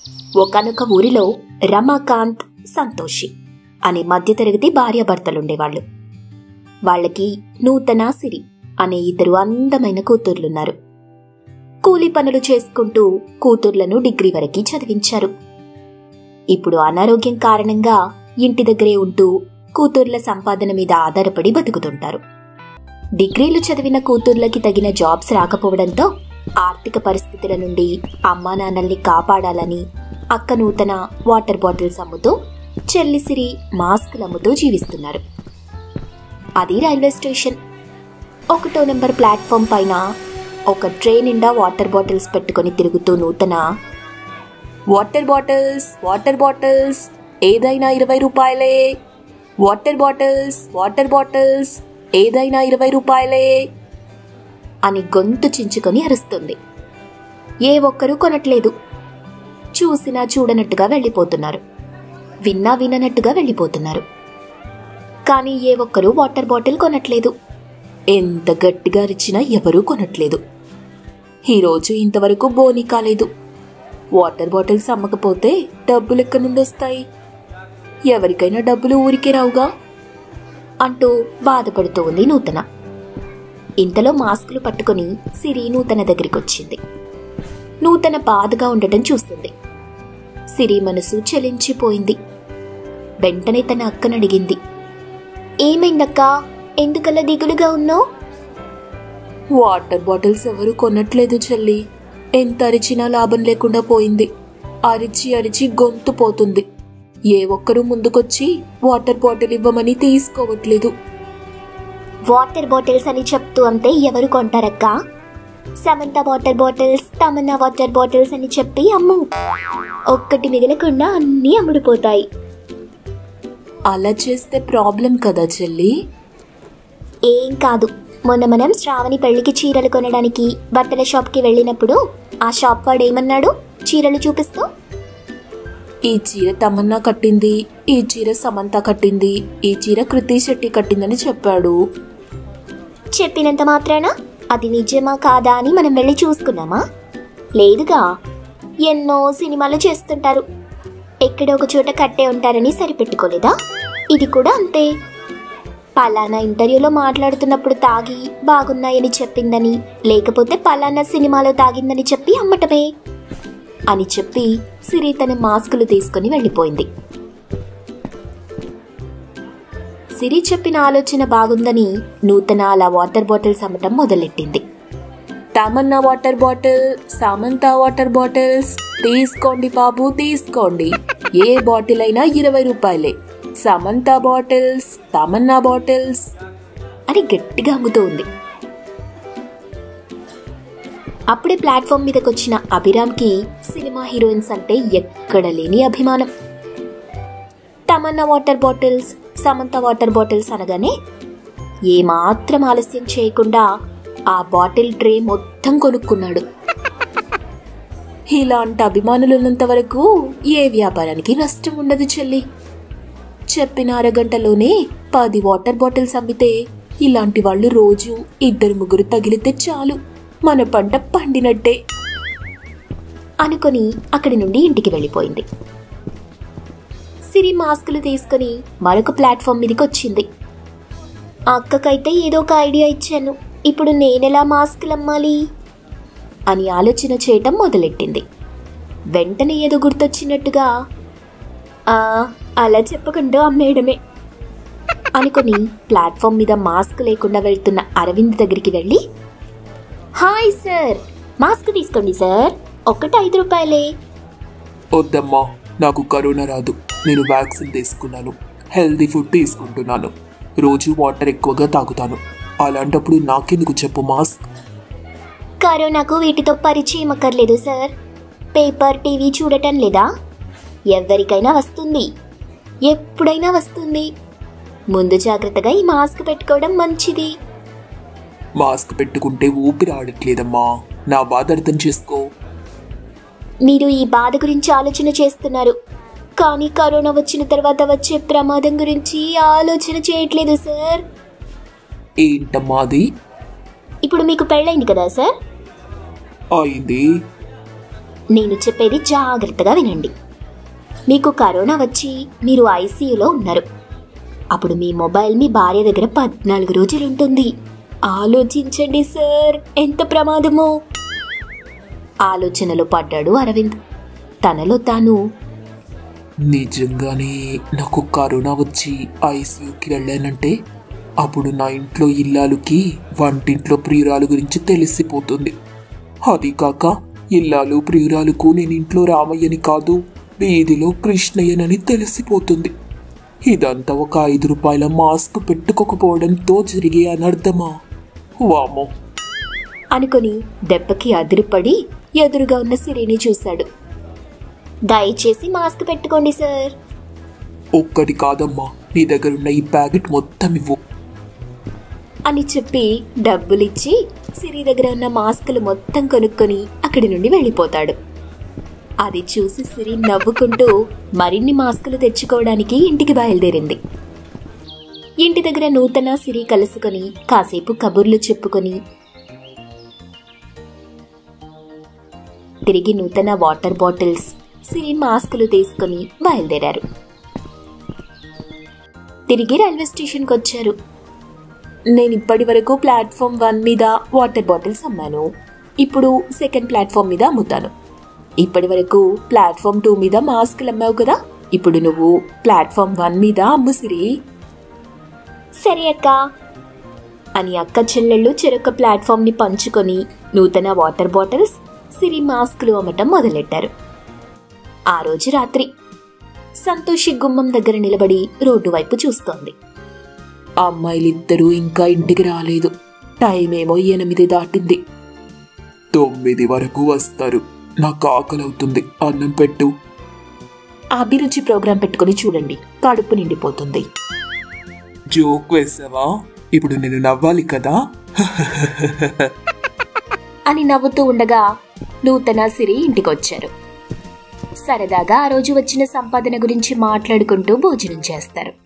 ఒకానొక ఊరిలో రమాకాంత్, సంతోషి అనే మధ్యతరగతి భార్యాభర్తలుండేవాళ్లు. వాళ్లకి నూతన, సిరి అనే ఇద్దరు అందమైన కూతుర్లున్నారు. కూలి పనులు చేసుకుంటూ కూతుర్లను డిగ్రీ వరకు చదివించారు. ఇప్పుడు అనారోగ్యం కారణంగా ఇంటి దగ్గరే ఉంటూ కూతుర్ల సంపాదన మీద ఆధారపడి బతుకుతుంటారు. డిగ్రీలు చదివిన కూతుర్లకి తగిన జాబ్స్ రాకపోవడంతో ఆర్థిక పరిస్థితుల నుండి అమ్మా నాన్నల్ని కాపాడాలని అక్క నూతన వాటర్ బాటిల్స్ అమ్ముతూ, చెల్లి సిరి మాస్కులు అమ్ముతూ జీవిస్తున్నారు. అది రైల్వే స్టేషన్. 1వ నెంబర్ ప్లాట్ఫామ్ పైన ఒక ట్రే నిండా వాటర్ బాటిల్స్ పెట్టుకుని తిరుగుతూ నూతన, వాటర్ బాటిల్స్, వాటర్ బాటిల్స్, ఏదైనా 20 రూపాయలే, వాటర్ బాటిల్స్, వాటర్ బాటిల్స్, ఏదైనా 20 రూపాయలే అని గొంతు చించుకొని అరుస్తుంది. ఏ ఒక్కరూ కొనట్లేదు. చూసినా చూడనట్టుగా వెళ్ళిపోతున్నారు, విన్నా విననట్టుగా వెళ్ళిపోతున్నారు. కానీ ఏ ఒక్కరూ వాటర్ బాటిల్ కొనట్లేదు. ఎంత గట్టిగా అరిచినా ఎవరూ కొనట్లేదు. ఈరోజు ఇంతవరకు బోనీ కాలేదు. వాటర్ బాటిల్స్ అమ్మకపోతే డబ్బులు ఎక్కడి నుండి వస్తాయి? ఎవరికైనా డబ్బులు ఊరికే రావుగా అంటూ బాధపడుతూ ఉంది నూతన. ఇంతలో మాస్కులు పట్టుకుని సిరి నూతన దగ్గరికొచ్చింది. నూతన బాధగా ఉండటం చూస్తుంది. సిరి మనసు చలించిపోయింది. వెంటనే తన అక్కనడిగింది, ఏమైందక్కా, ఎందుకలా దిగులుగా ఉన్నావు? వాటర్ బాటిల్స్ ఎవరు కొనట్లేదు చెల్లి. ఎంత అరిచినా లాభం లేకుండా పోయింది. అరిచి అరిచి గొంతు పోతుంది. ఏ ఒక్కరూ ముందుకొచ్చి వాటర్ బాటిల్ ఇవ్వమని తీసుకోవట్లేదు. వాటర్ బాటిల్స్ అని చెప్తూ అంతే ఎవరు కొంటారక్క? Samantha water bottles, Tamannaah water bottles అని చెప్పి అమ్ము. ఒక్కటి మిగలకుండా అన్నీ అమ్ముడుపోతాయి. అలా చేస్తే ప్రాబ్లం కదా చెల్లి. ఏం కాదు. మొన్న మనం శ్రావణి పెళ్లికి చీరలు కొనడానికి బట్టల షాప్కి వెళ్ళినప్పుడు ఆ షాప్ వాడు ఏమన్నాడు చీరలు చూపిస్తూ? ఈ చీర తమన్నా కట్టింది, ఈ చీర సమంత కట్టింది, ఈ చీర కృతి శెట్టి కట్టిందని చెప్పాడు. చెప్పినంత మాత్రాన అది నిజమా కాదా అని మనం వెళ్ళి చూసుకున్నామా? లేదుగా. ఎన్నో సినిమాలు చేస్తుంటారు. ఎక్కడో ఒక చోట కట్టే ఉంటారని సరిపెట్టుకోలేదా? ఇది కూడా అంతే. పలానా ఇంటర్వ్యూలో మాట్లాడుతున్నప్పుడు తాగి బాగున్నాయని చెప్పిందని, లేకపోతే పలానా సినిమాలో తాగిందని చెప్పి అమ్మటమే అని చెప్పి సిరి తన మాస్కులు తీసుకుని వెళ్ళిపోయింది. సిరి చెప్పిన ఆలోచన బాగుందని నూతన అలా వాటర్ బాటిల్స్ అమ్మటం మొదలెట్టింది. Tamannaah water bottle, Samantha water bottles, తీసుకోండి బాబు తీసుకోండి. ఏ బాటిల్ అయినా 20 రూపాయలే. సమంత బాటిల్స్, తమన్నా బాటిల్స్ అని గట్టిగా అమ్ముతూ ఉంది. అప్పుడే ప్లాట్ఫామ్ మీదకొచ్చిన అభిరామ్కి సినిమా హీరోయిన్స్ అంటే ఎక్కడ లేని అభిమానం. Tamannaah water bottles, Samantha water bottles అనగానే ఏమాత్రం ఆలస్యం చేయకుండా ఆ బాటిల్ ట్రే మొత్తం కొనుక్కున్నాడు. ఇలాంటి అభిమానులున్నంత వరకు ఏ వ్యాపారానికి నష్టం ఉండదు చెల్లి. చెప్పిన అరగంటలోనే 10 వాటర్ బాటిల్స్ అమ్మితే ఇలాంటి వాళ్ళు రోజు 2-3 తగిలితే చాలు, మన పంట పండినట్టే అనుకుని అక్కడి నుండి ఇంటికి వెళ్ళిపోయింది. సిరి మాస్కులు తీసుకుని మరొక ప్లాట్ఫామ్ మీదకి వచ్చింది. అక్కకైతే ఏదో ఒక ఐడియా ఇచ్చాను, ఇప్పుడు నేనెలా మాస్కులు అమ్మాలి అని ఆలోచన చేయటం మొదలెట్టింది. వెంటనే ఏదో గుర్తొచ్చినట్టుగా అలా చెప్పకుండా అమ్మేయడమే అనుకుని ప్లాట్ఫామ్ మీద మాస్క్ లేకుండా వెళ్తున్న అరవింద్ దగ్గరికి వెళ్ళి, హాయ్ సార్, మాస్క్ తీసుకోండి సార్, ఒక్కటి 5 రూపాయలే. వద్దమ్మా, నాకు కరోనా రాదు. నేను వ్యాక్సిన్ తీసుకున్నాను, హెల్దీ ఫుడ్ తీసుకుంటున్నాను, రోజు వాటర్ ఎక్కువగా తాగుతాను. అలాంటప్పుడు నాకెందుకు చెప్పు మాస్క్? కరోనాకు వీటితో పరిచయం అక్కర్లేదు సార్. పేపర్, టీవీ చూడటం లేదా? ఎవరికైనా వస్తుంది, ఎప్పుడైనా వస్తుంది. ముందు జాగ్రత్తగా ఈ మాస్క్ పెట్టుకోవడం మంచిది. మాస్క్ పెట్టుకుంటే ఊపిరి ఆడట్లేదమ్మా, నా బాధ అర్థం చేసుకో. మీరు ఈ బాధ గురించి ఆలోచన చేస్తున్నారు, కానీ కరోనా వచ్చిన తర్వాత వచ్చే ప్రమాదం గురించి ఆలోచన చేయట్లేదు సార్. ఏంటమ్మా అది? ఇప్పుడు మీకు పెళ్ళైంది కదా సార్? అయింది. నేను చెప్పేది జాగ్రత్తగా వినండి. మీకు కరోనా వచ్చి మీరు ఐసీయూలో ఉన్నారు. అప్పుడు మీ మొబైల్ మీ భార్య దగ్గర 14 రోజులు ఉంటుంది. ఆలోచించండి సార్, ఎంత ప్రమాదమో. ఆలోచనలో పడ్డాడు అరవింద్. తనలో తాను, నిజంగానే నాకు కరోనా వచ్చి ఐసీయూకి వెళ్ళానంటే అప్పుడు నా ఇంట్లో ఇల్లాలుకి వంటింట్లో ప్రియురాలు గురించి తెలిసిపోతుంది. అది కాక ఇల్లాలు ప్రియురాలకు నేను ఇంట్లో రామయ్యని కాదు, వీధిలో కృష్ణయ్యనని తెలిసిపోతుంది. ఇదంతా ఒక 5 రూపాయల మాస్క్ పెట్టుకోకపోవడంతో జరిగే అనర్థమా? వామో అనుకుని దెబ్బకి అదిరిపడి ఎదురుగా ఉన్న సిరిని చూశాడు. దయచేసి మాస్క్ పెట్టుకోండి సార్. ఒక్కటి కాదమ్మా, నీ దగ్గరున్న ఈ ప్యాకెట్ మొత్తం ఇవ్వు అని చెప్పి డబ్బులిచ్చి సిరి దగ్గర ఉన్న మాస్కులు మొత్తం కొనుక్కొని అక్కడి నుండి వెళ్ళిపోతాడు. అది చూసి సిరి నవ్వుకుంటూ మరిన్ని మాస్కులు తెచ్చుకోవడానికి ఇంటికి బయలుదేరింది. ఇంటి దగ్గర నూతన సిరి కలుసుకొని కాసేపు కబుర్లు చెప్పుకొని తిరిగి నూతన వాటర్ బాటిల్స్, సిరి మాస్కులు తీసుకుని బయలుదేరారు. తిరిగి రైల్వే స్టేషన్కి వచ్చారు. నేను ఇప్పటి వరకు ప్లాట్ఫామ్ 1 మీద వాటర్ బాటిల్స్ అమ్మాను. ఇప్పుడు సెకండ్ ప్లాట్ఫామ్ మీద అమ్ముతాను. ఇప్పటి వరకు ప్లాట్ఫామ్ 2 మీద మాస్కులు అమ్మావు కదా, ఇప్పుడు నువ్వు ప్లాట్ఫామ్ 1 మీద అమ్ము సిరి. సరే అక్క అని అక్క చెల్లెళ్ళు చెరొక ప్లాట్ఫామ్ని పంచుకొని నూతన వాటర్ బాటిల్స్, సిరి మాస్కులు అమ్మటం మొదలెట్టారు. ఆ రోజు రాత్రి సంతోషి గుమ్మం దగ్గర నిలబడి రోడ్డు వైపు చూస్తోంది. అమ్మాయిలిద్దరూ ఇంకా ఇంటికి రాలేదు. టైం ఏమో 8 దాటింది. 9 వరకు వస్తారు. నాకు ఆకలవుతుంది, అన్నం పెట్టు. అభిరుచి ప్రోగ్రాం పెట్టుకుని చూడండి, కడుపు నిండిపోతుంది. జోక్ వేసావా? ఇప్పుడు నేను నవ్వాలి కదా? అని నవ్వుతూ ఉండగా నూతన సిరి ఇంటికొచ్చారు. సరదాగా ఆ రోజు వచ్చిన సంపాదన గురించి మాట్లాడుకుంటూ భోజనం చేస్తారు.